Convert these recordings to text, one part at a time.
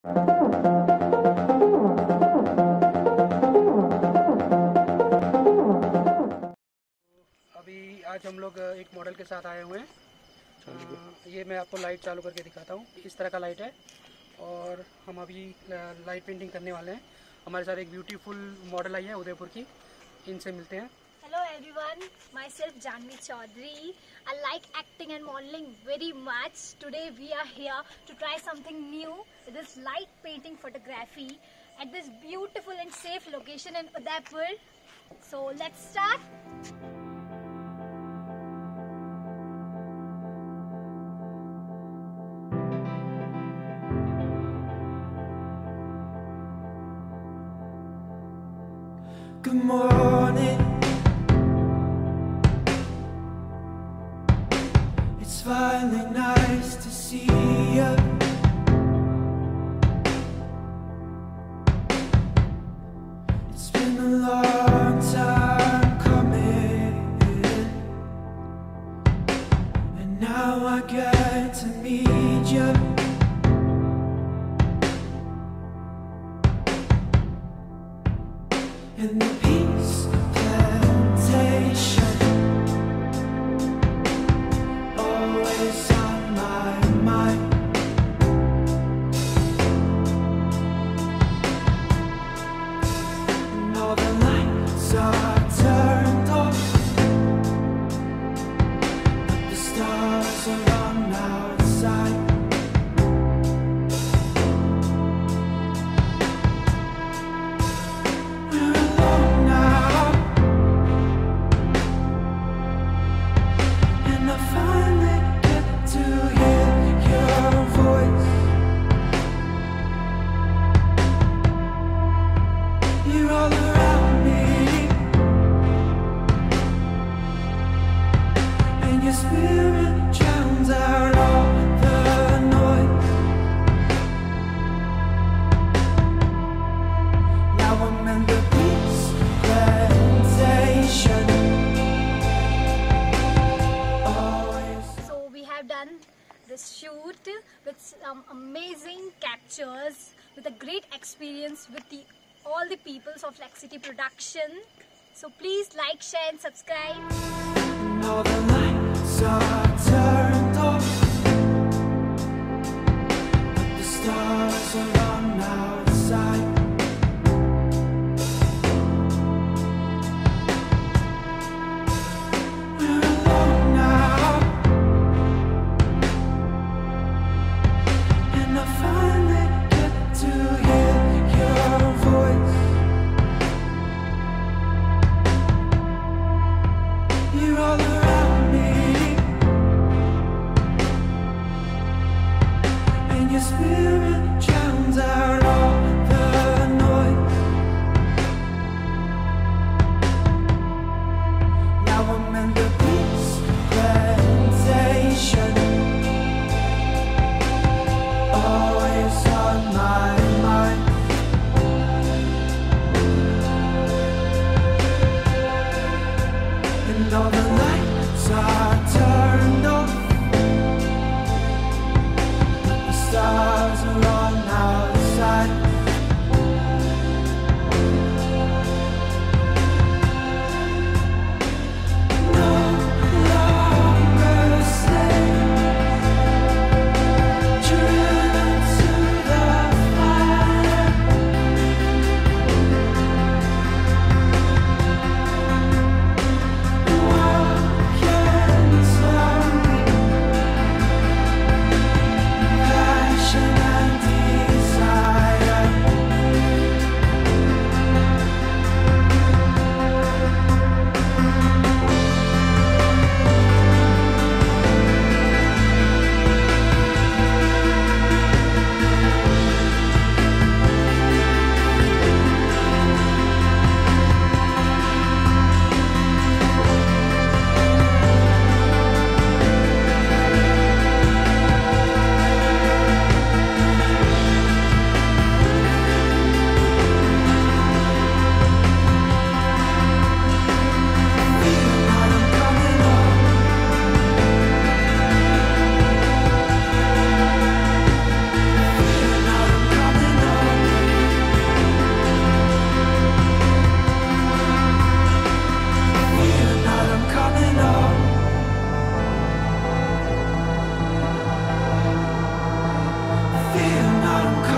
अभी आज हम लोग एक मॉडल के साथ आए हुए हैं। ये मैं आपको लाइट चालू करके दिखाता हूँ। इस तरह का लाइट है और हम अभी लाइट पेंटिंग करने वाले हैं। हमारे साथ एक ब्यूटीफुल मॉडल आई है उदयपुर की, इनसे मिलते हैं। Hello everyone, myself Janvi Chaudhary. I like acting and modeling very much. Today we are here to try something new. It is light painting photography at this beautiful and safe location in Udaipur. So let's start. Good morning. It's finally nice to see you. It's been a long time coming, and now I get to meet you. In the peace plantation, always on my mind. And all the lights are turned off, but the stars are on outside. This shoot with some amazing captures, with a great experience with all the peoples of Flex City Production. So please like, share and subscribe. And all the lights are turned off, but the stars are on outside.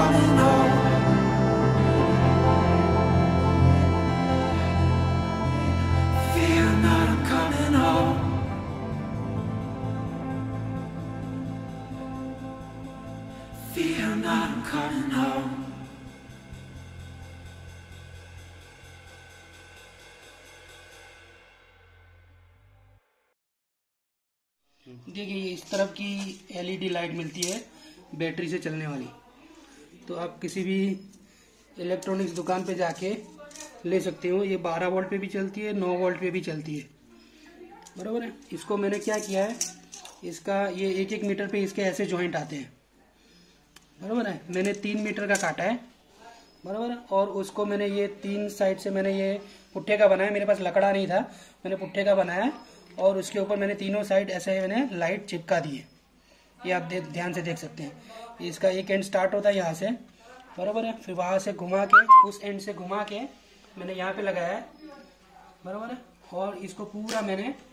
coming home. Fear not, I'm coming home. Fear not, I'm coming home. देखिए ये इस तरफ की LED light मिलती है battery से चलने वाली। तो आप किसी भी इलेक्ट्रॉनिक्स दुकान पे जाके ले सकते हो। ये 12 वोल्ट पे भी चलती है, 9 वोल्ट पे भी चलती है, बराबर है। इसको मैंने क्या किया है, इसका ये 1-1 मीटर पे इसके ऐसे जॉइंट आते हैं, बराबर है। मैंने 3 मीटर का काटा है, बराबर है। और उसको मैंने ये 3 साइड से मैंने ये पुट्ठे का बनाया, मेरे पास लकड़ा नहीं था, मैंने पुट्ठे का बनाया। और उसके ऊपर मैंने तीनों साइड ऐसे मैंने लाइट चिपका दी है। ये आप ध्यान से देख सकते हैं। इसका एक एंड स्टार्ट होता है यहाँ से, बराबर है। फिर वहाँ से घुमा के, उस एंड से घुमा के मैंने यहाँ पे लगाया है, बराबर है। और इसको पूरा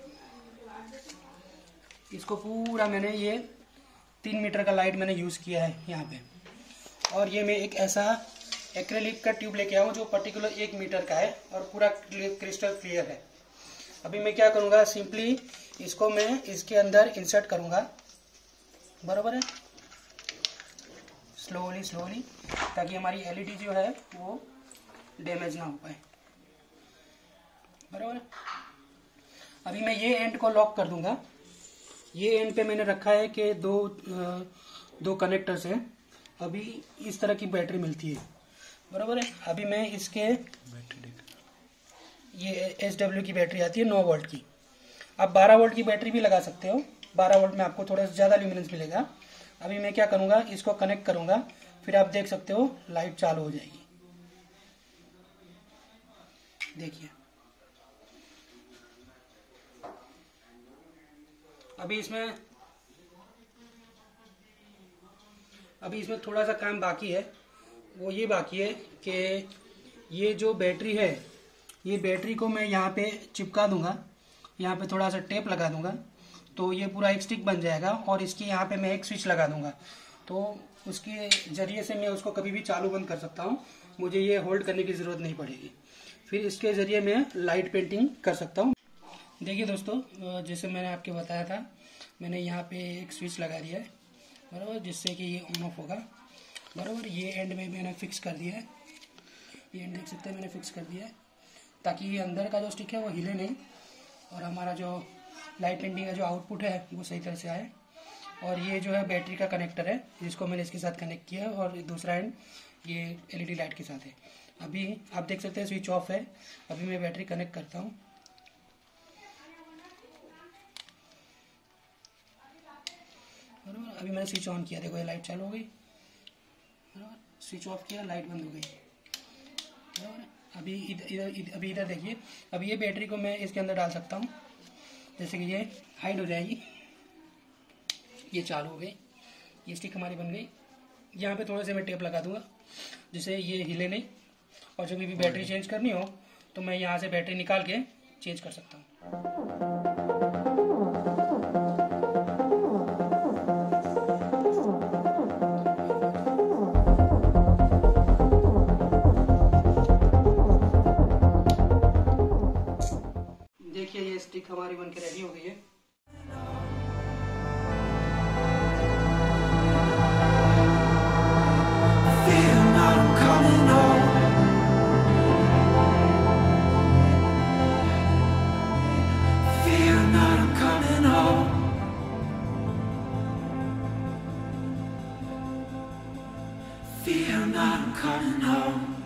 मैंने ये 3 मीटर का लाइट मैंने यूज़ किया है यहाँ पे। और ये मैं एक ऐसा एक्रेलिक का ट्यूब लेके आऊँ जो पर्टिकुलर 1 मीटर का है और पूरा क्रिस्टल क्लियर है। अभी मैं क्या करूँगा, सिंपली इसको मैं इसके अंदर इंसर्ट करूँगा, बराबर है, स्लोली, ताकि हमारी एलईडी जो है वो डैमेज ना हो पाए, बराबर है। अभी मैं ये एंड को लॉक कर दूंगा। ये एंड पे मैंने रखा है कि दो कनेक्टर्स हैं। अभी इस तरह की बैटरी मिलती है, बराबर है। अभी मैं इसके ये SW की बैटरी आती है 9 वोल्ट की। आप 12 वोल्ट की बैटरी भी लगा सकते हो, 12 वोल्ट में आपको थोड़ा ज़्यादा ल्यूमिनेंस मिलेगा। अभी मैं क्या करूँगा, इसको कनेक्ट करूँगा, फिर आप देख सकते हो लाइट चालू हो जाएगी। देखिए अभी इसमें थोड़ा सा काम बाकी है। वो ये बाकी है कि ये जो बैटरी है, ये बैटरी को मैं यहाँ पे चिपका दूंगा, यहाँ पे थोड़ा सा टेप लगा दूंगा, तो ये पूरा एक स्टिक बन जाएगा। और इसके यहाँ पे मैं एक स्विच लगा दूंगा, तो उसके जरिए से मैं उसको कभी भी चालू बंद कर सकता हूँ। मुझे ये होल्ड करने की ज़रूरत नहीं पड़ेगी। फिर इसके ज़रिए मैं लाइट पेंटिंग कर सकता हूँ। देखिए दोस्तों, जैसे मैंने आपको बताया था, मैंने यहाँ पे एक स्विच लगा दिया है, बराबर, जिससे कि ये ऑन ऑफ होगा, बराबर। ये एंड में मैंने फिक्स कर दिया है, ये एंड देख सकते हैं मैंने फिक्स कर दिया है, ताकि ये अंदर का जो स्टिक है वो हिले नहीं और हमारा जो लाइट पेंटिंग का जो आउटपुट है वो सही तरह से आए। और ये जो है बैटरी का कनेक्टर है, जिसको मैंने इसके साथ कनेक्ट किया है, और दूसरा एंड ये एलईडी लाइट के साथ है। अभी आप देख सकते हैं स्विच ऑफ है। अभी मैं बैटरी कनेक्ट करता हूँ। अभी मैंने स्विच ऑन किया, देखो ये लाइट चालू हो गई, स्विच ऑफ किया, लाइट बंद हो गई, बराबर। अभी इधर देखिए, अभी ये बैटरी को मैं इसके अंदर डाल सकता हूँ, जैसे कि ये हाइड हो जाएगी, ये चालू हो गई, ये स्टिक हमारी बन गई। यहाँ पे थोड़े से मैं टेप लगा दूंगा जिससे ये हिले नहीं, और जब भी बैटरी चेंज करनी हो तो मैं यहाँ से बैटरी निकाल के चेंज कर सकता हूँ। देखिए ये स्टिक हमारी बनके रेडी हो गई है। Fear not, I'm coming home. Fear not, I'm coming home. Fear not, I'm coming home.